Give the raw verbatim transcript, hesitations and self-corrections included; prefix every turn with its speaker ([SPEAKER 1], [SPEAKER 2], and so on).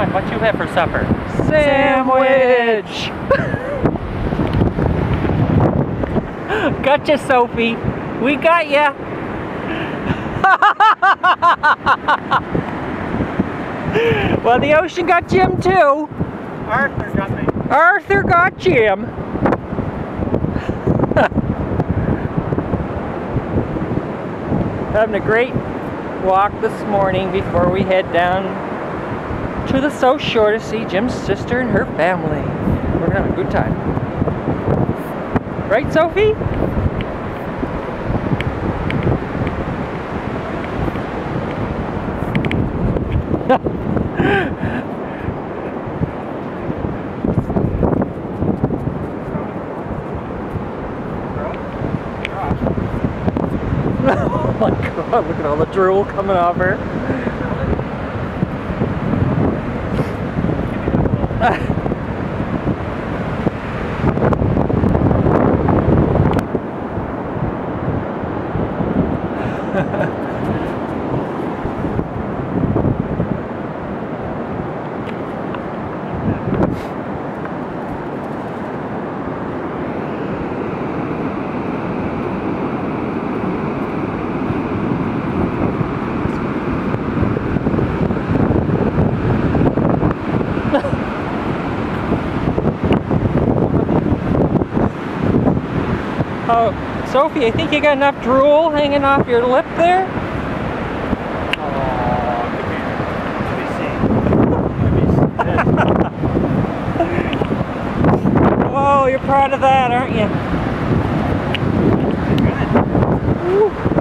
[SPEAKER 1] on, what you have for supper?
[SPEAKER 2] Sandwich! Gotcha, Sophie. We got ya. Well, the ocean got Jim too.
[SPEAKER 1] Arthur got me.
[SPEAKER 2] Arthur got Jim. Having a great walk this morning before we head down to the South Shore to see Jim's sister and her family. We're gonna have a good time. Right, Sophie? Oh my god, look at all the drool coming off her. Oh, Sophie, I think you got enough drool hanging off your lip there? Oh, you're proud of that, aren't you? Good.